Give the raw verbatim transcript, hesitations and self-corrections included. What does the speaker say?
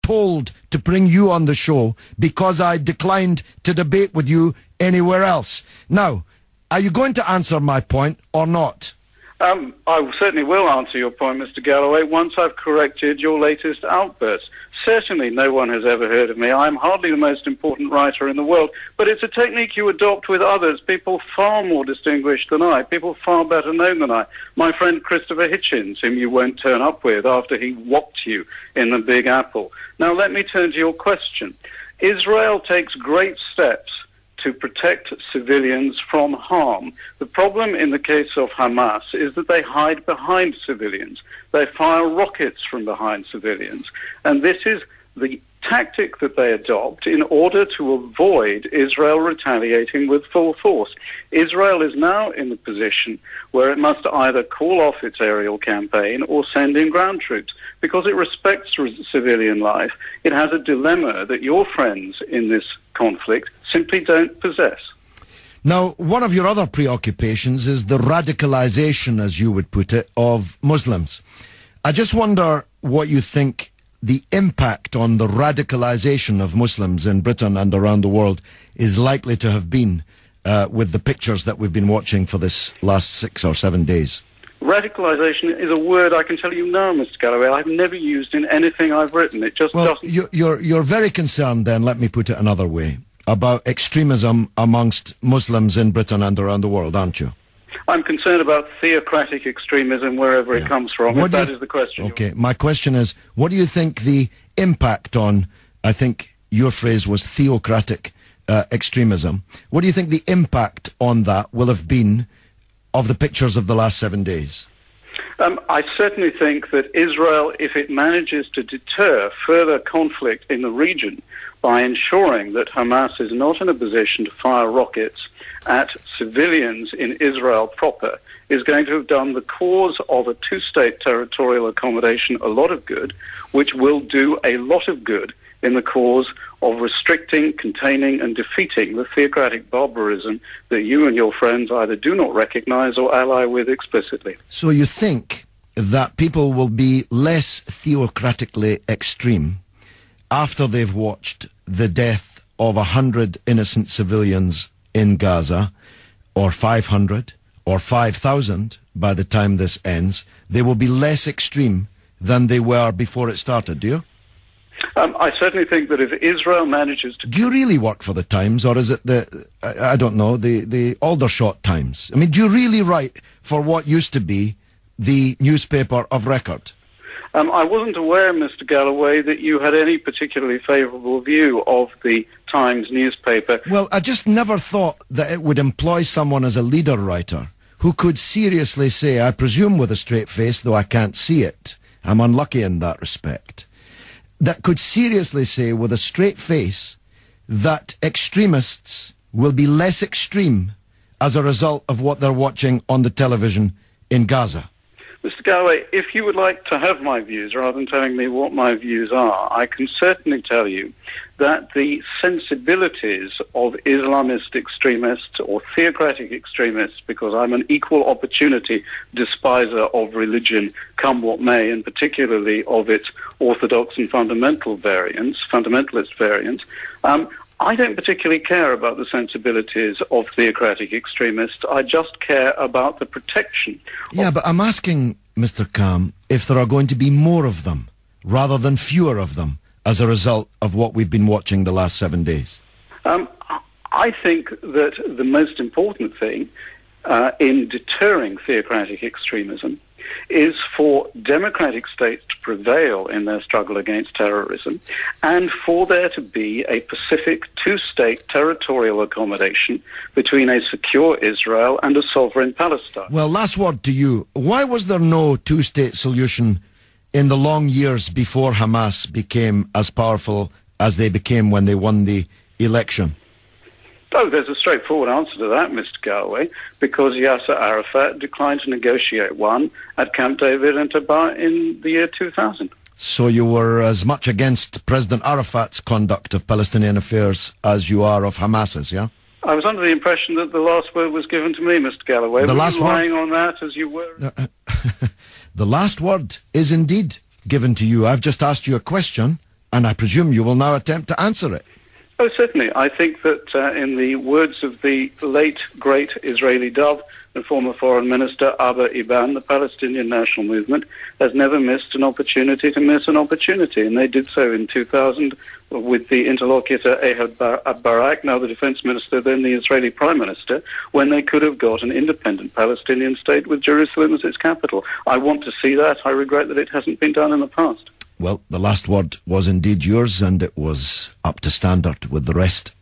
told to bring you on the show because I declined to debate with you anywhere else. Now, are you going to answer my point or not? Um, I certainly will answer your point, Mister Galloway, once I've corrected your latest outburst. Certainly no one has ever heard of me. I'm hardly the most important writer in the world, but it's a technique you adopt with others, people far more distinguished than I, people far better known than I. My friend Christopher Hitchens, whom you won't turn up with after he whopped you in the Big Apple. Now let me turn to your question. Israel takes great steps to protect civilians from harm. The problem in the case of Hamas is that they hide behind civilians. They fire rockets from behind civilians. And this is the tactic that they adopt in order to avoid Israel retaliating with full force. Israel is now in the position where it must either call off its aerial campaign or send in ground troops. Because it respects civilian life, it has a dilemma that your friends in this conflict simply don't possess. Now, one of your other preoccupations is the radicalization, as you would put it, of Muslims. I just wonder what you think the impact on the radicalization of Muslims in Britain and around the world is likely to have been uh, with the pictures that we've been watching for this last six or seven days. Radicalization is a word I can tell you now, Mister Galloway, I've never used in anything I've written. It just well, doesn't... You're, you're, you're very concerned, then, let me put it another way, about extremism amongst Muslims in Britain and around the world, aren't you? I'm concerned about theocratic extremism wherever yeah. it comes from, what if that is the question. Okay, my question is, what do you think the impact on, I think your phrase was theocratic uh, extremism, what do you think the impact on that will have been of the pictures of the last seven days? Um, I certainly think that Israel, if it manages to deter further conflict in the region by ensuring that Hamas is not in a position to fire rockets at civilians in Israel proper, is going to have done the cause of a two-state territorial accommodation a lot of good, which will do a lot of good in the cause of restricting, containing, and defeating the theocratic barbarism that you and your friends either do not recognize or ally with explicitly. So you think that people will be less theocratically extreme after they've watched the death of a hundred innocent civilians in Gaza, or five hundred, or five thousand by the time this ends? They will be less extreme than they were before it started, do you? Um, I certainly think that if Israel manages to... Do you really work for the Times, or is it the, I, I don't know, the, the Aldershot Times? I mean, do you really write for what used to be the newspaper of record? Um, I wasn't aware, Mister Galloway, that you had any particularly favourable view of the Times newspaper. Well, I just never thought that it would employ someone as a leader writer who could seriously say, I presume with a straight face, though I can't see it, I'm unlucky in that respect, that could seriously say with a straight face that extremists will be less extreme as a result of what they're watching on the television in Gaza. Mister Galloway, if you would like to have my views rather than telling me what my views are, I can certainly tell you that the sensibilities of Islamist extremists or theocratic extremists, because I'm an equal opportunity despiser of religion, come what may, and particularly of its orthodox and fundamental variants, fundamentalist variants, um, I don't particularly care about the sensibilities of theocratic extremists. I just care about the protection. Yeah, but I'm asking, Mister Kahm, if there are going to be more of them rather than fewer of them as a result of what we've been watching the last seven days. Um, I think that the most important thing uh, in deterring theocratic extremism is for democratic states to prevail in their struggle against terrorism and for there to be a Pacific two-state territorial accommodation between a secure Israel and a sovereign Palestine. Well, last word to you. Why was there no two-state solution in the long years before Hamas became as powerful as they became when they won the election? Oh, there's a straightforward answer to that, Mister Galloway, because Yasser Arafat declined to negotiate one at Camp David and Tabah in the year two thousand. So you were as much against President Arafat's conduct of Palestinian affairs as you are of Hamas's, yeah? I was under the impression that the last word was given to me, Mister Galloway. The were last you lying word? on that as you were? Uh, the last word is indeed given to you. I've just asked you a question, And I presume you will now attempt to answer it. Oh, certainly. I think that uh, in the words of the late, great Israeli dove and former Foreign Minister Abba Eban, the Palestinian National Movement has never missed an opportunity to miss an opportunity. And they did so in two thousand with the interlocutor Ehud Barak, now the Defense Minister, then the Israeli Prime Minister, when they could have got an independent Palestinian state with Jerusalem as its capital. I want to see that. I regret that it hasn't been done in the past. Well, the last word was indeed yours, and it was up to standard with the rest.